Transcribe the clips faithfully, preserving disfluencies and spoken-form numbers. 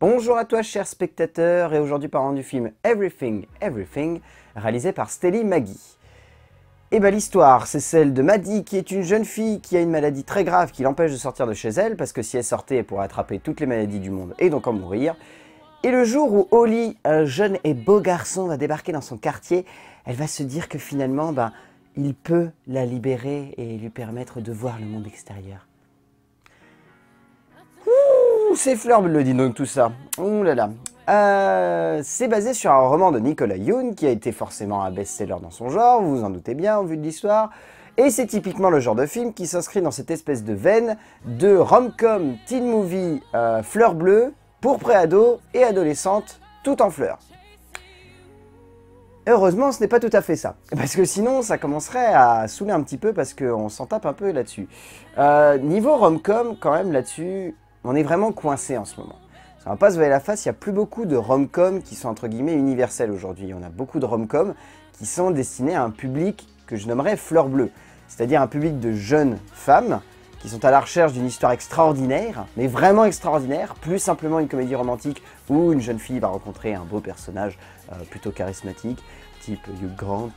Bonjour à toi chers spectateurs et aujourd'hui parlant du film Everything, Everything, réalisé par Steli Maggie. Et bah l'histoire, c'est celle de Maddie qui est une jeune fille qui a une maladie très grave qui l'empêche de sortir de chez elle parce que si elle sortait, elle pourrait attraper toutes les maladies du monde et donc en mourir. Et le jour où Holly, un jeune et beau garçon, va débarquer dans son quartier, elle va se dire que finalement, bah, il peut la libérer et lui permettre de voir le monde extérieur. C'est Fleur le dit donc tout ça. Ouh là là. Euh, c'est basé sur un roman de Nicolas Yoon qui a été forcément un best-seller dans son genre, vous vous en doutez bien au vu de l'histoire. Et c'est typiquement le genre de film qui s'inscrit dans cette espèce de veine de rom-com, teen movie, euh, fleur bleue pour pré-ado et adolescente, tout en fleurs. Heureusement, ce n'est pas tout à fait ça, parce que sinon ça commencerait à saouler un petit peu parce qu'on s'en tape un peu là-dessus. Euh, niveau rom-com, quand même là-dessus, on est vraiment coincé en ce moment. On va pas se voiler la face, il n'y a plus beaucoup de rom-com qui sont entre guillemets universels aujourd'hui. On a beaucoup de rom-com qui sont destinés à un public que je nommerais fleur bleue, c'est-à-dire un public de jeunes femmes qui sont à la recherche d'une histoire extraordinaire, mais vraiment extraordinaire, plus simplement une comédie romantique où une jeune fille va rencontrer un beau personnage euh, plutôt charismatique, type Hugh Grant.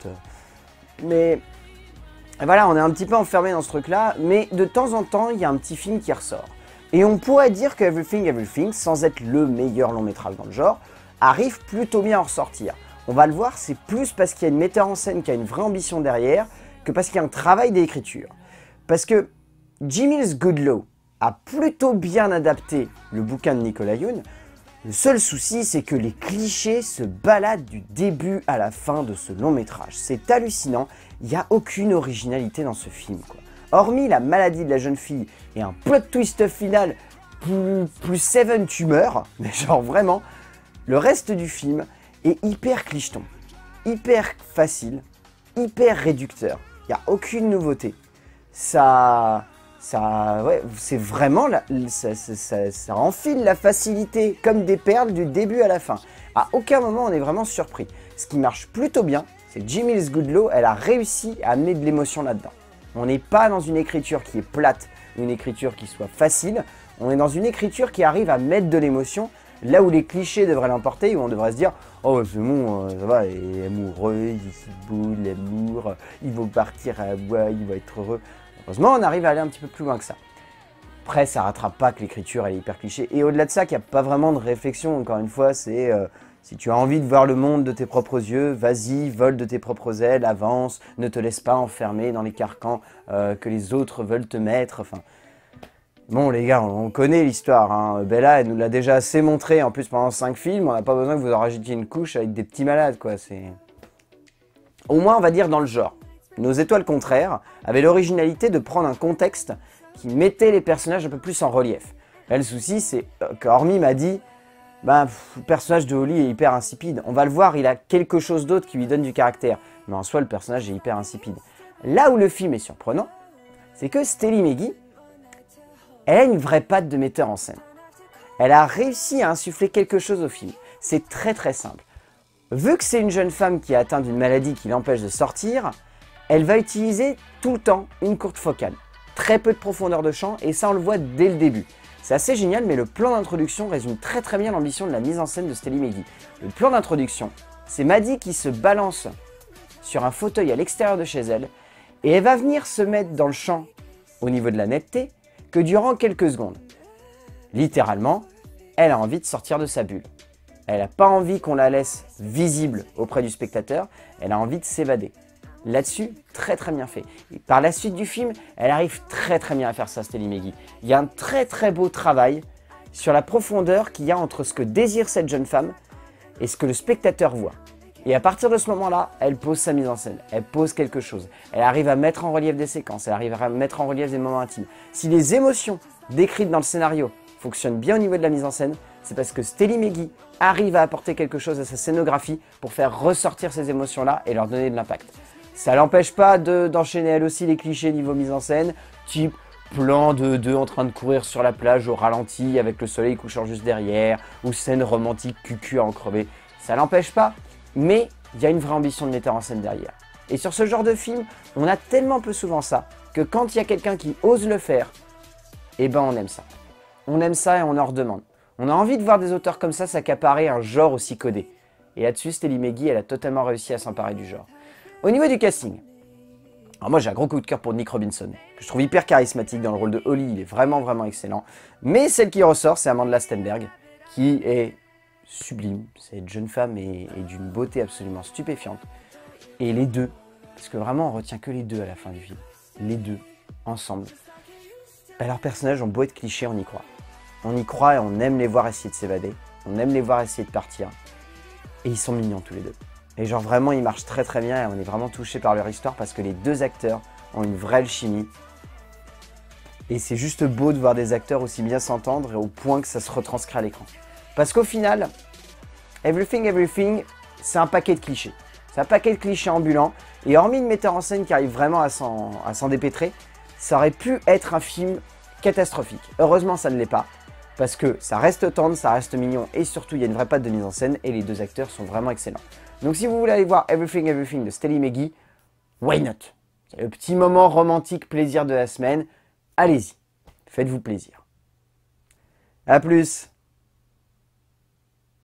Mais voilà, on est un petit peu enfermé dans ce truc-là, mais de temps en temps, il y a un petit film qui ressort. Et on pourrait dire que Everything, Everything, sans être le meilleur long métrage dans le genre, arrive plutôt bien à en ressortir. On va le voir, c'est plus parce qu'il y a une metteur en scène qui a une vraie ambition derrière, que parce qu'il y a un travail d'écriture. Parce que Jimmy Goodlow a plutôt bien adapté le bouquin de Nicolas Yoon. Le seul souci, c'est que les clichés se baladent du début à la fin de ce long métrage. C'est hallucinant, il n'y a aucune originalité dans ce film, quoi. Hormis la maladie de la jeune fille et un plot twist final plus, plus Seven tu meurs, mais genre vraiment, le reste du film est hyper clicheton, hyper facile, hyper réducteur. Il n'y a aucune nouveauté. Ça, ça, ouais, c'est vraiment, la, ça, ça, ça, ça enfile la facilité comme des perles du début à la fin. À aucun moment on est vraiment surpris. Ce qui marche plutôt bien, c'est Jimmy Goodlow, elle a réussi à amener de l'émotion là-dedans. On n'est pas dans une écriture qui est plate, une écriture qui soit facile, on est dans une écriture qui arrive à mettre de l'émotion, là où les clichés devraient l'emporter, où on devrait se dire « Oh c'est bon, ça va, il est amoureux, il est beau, l'amour, ils vont partir à bois, il va être heureux ». Heureusement, on arrive à aller un petit peu plus loin que ça. Après, ça rattrape pas que l'écriture elle est hyper cliché, et au-delà de ça, qu'il n'y a pas vraiment de réflexion, encore une fois, c'est... Euh, si tu as envie de voir le monde de tes propres yeux, vas-y, vole de tes propres ailes, avance, ne te laisse pas enfermer dans les carcans euh, que les autres veulent te mettre. Enfin, bon les gars, on, on connaît l'histoire, hein. Bella, elle nous l'a déjà assez montré, en plus pendant cinq films, on n'a pas besoin que vous en rajoutiez une couche avec des petits malades, quoi. C'est au moins, on va dire, dans le genre. Nos étoiles contraires avaient l'originalité de prendre un contexte qui mettait les personnages un peu plus en relief. Là, le souci, c'est qu'hormis m'a dit... Ben, pff, le personnage de Holly est hyper insipide. On va le voir, il a quelque chose d'autre qui lui donne du caractère. Mais en soi, le personnage est hyper insipide. Là où le film est surprenant, c'est que Steli Maggie, elle a une vraie patte de metteur en scène. Elle a réussi à insuffler quelque chose au film. C'est très très simple. Vu que c'est une jeune femme qui est atteinte d'une maladie qui l'empêche de sortir, elle va utiliser tout le temps une courte focale. Très peu de profondeur de champ, et ça on le voit dès le début. C'est assez génial, mais le plan d'introduction résume très très bien l'ambition de la mise en scène de Steli Maggie. Le plan d'introduction, c'est Maddie qui se balance sur un fauteuil à l'extérieur de chez elle, et elle va venir se mettre dans le champ au niveau de la netteté que durant quelques secondes. Littéralement, elle a envie de sortir de sa bulle. Elle n'a pas envie qu'on la laisse visible auprès du spectateur, elle a envie de s'évader. Là-dessus, très très bien fait. Et par la suite du film, elle arrive très très bien à faire ça, Steli Maggie. Il y a un très très beau travail sur la profondeur qu'il y a entre ce que désire cette jeune femme et ce que le spectateur voit. Et à partir de ce moment-là, elle pose sa mise en scène, elle pose quelque chose. Elle arrive à mettre en relief des séquences, elle arrive à mettre en relief des moments intimes. Si les émotions décrites dans le scénario fonctionnent bien au niveau de la mise en scène, c'est parce que Steli Maggie arrive à apporter quelque chose à sa scénographie pour faire ressortir ces émotions-là et leur donner de l'impact. Ça l'empêche pas d'enchaîner elle aussi les clichés niveau mise en scène, type plan de deux en train de courir sur la plage au ralenti avec le soleil couchant juste derrière, ou scène romantique cucu à en crever. Ça l'empêche pas, mais il y a une vraie ambition de metteur en scène derrière. Et sur ce genre de film, on a tellement peu souvent ça, que quand il y a quelqu'un qui ose le faire, eh ben on aime ça. On aime ça et on en redemande. On a envie de voir des auteurs comme ça s'accaparer un genre aussi codé. Et là-dessus, Stelly Meggy, elle a totalement réussi à s'emparer du genre. Au niveau du casting, alors moi j'ai un gros coup de cœur pour Nick Robinson, que je trouve hyper charismatique dans le rôle de Holly, il est vraiment vraiment excellent. Mais celle qui ressort, c'est Amandla Stenberg, qui est sublime. Cette jeune femme est, est d'une beauté absolument stupéfiante. Et les deux, parce que vraiment on retient que les deux à la fin du film, les deux, ensemble, bah, leurs personnages ont beau être clichés, on y croit. On y croit et on aime les voir essayer de s'évader, on aime les voir essayer de partir. Et ils sont mignons tous les deux. Et genre vraiment ils marchent très très bien et on est vraiment touché par leur histoire parce que les deux acteurs ont une vraie alchimie. Et c'est juste beau de voir des acteurs aussi bien s'entendre et au point que ça se retranscrit à l'écran. Parce qu'au final, Everything Everything, c'est un paquet de clichés. C'est un paquet de clichés ambulants. Et hormis une metteur en scène qui arrive vraiment à s'en dépêtrer, ça aurait pu être un film catastrophique. Heureusement ça ne l'est pas. Parce que ça reste tendre, ça reste mignon et surtout il y a une vraie patte de mise en scène et les deux acteurs sont vraiment excellents. Donc si vous voulez aller voir Everything Everything de Stelly Meggy, why not? C'est le petit moment romantique plaisir de la semaine. Allez-y, faites-vous plaisir. A plus!